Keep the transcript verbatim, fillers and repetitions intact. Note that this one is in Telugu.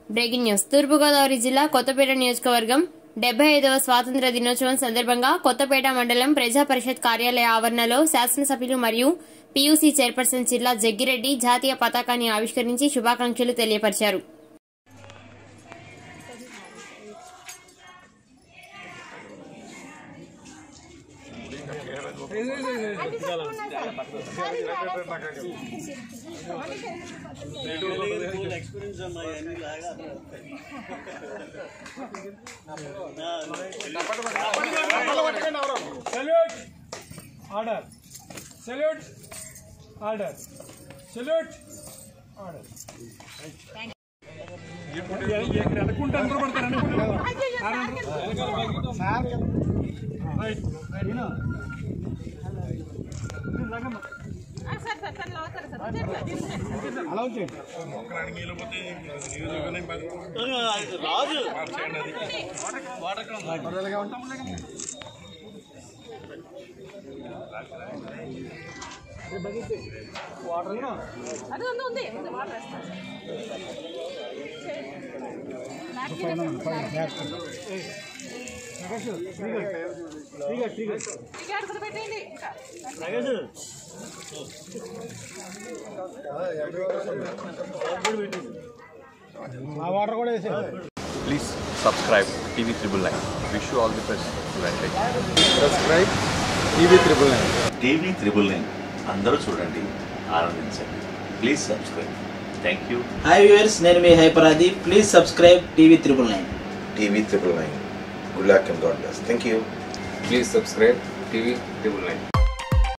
Breaking news. తూర్పుగోదావరి జిల్లా కొత్తపేట నియోజకవర్గం డెబ్బై ఐదవ స్వాతంత్ర్య దినోత్సవం సందర్భంగా కొత్తపేట మండలం ప్రజా పరిషత్ కార్యాలయ ఆవరణలో శాసనసభ్యులు మరియు పీయూసీ చైర్పర్సన్ జిల్లా జగ్గిరెడ్డి జాతీయ పతాకాన్ని ఆవిష్కరించి శుభాకాంక్షలు తెలియపరిచారు. Salute! Order! Salute! Order! Salute! Order! Please subscribe T V Triple Nine. Wish you all the best. Subscribe T V Triple Nine. T V Triple Nine. అందరూ చూడండి, ఆనందించండి. Please subscribe. Thank you. Hi viewers, నేను మీ హైపరాది. Please subscribe TV triple nine. T V Triple Nine. Good luck and God bless. Thank you. Please subscribe T V Triple Nine.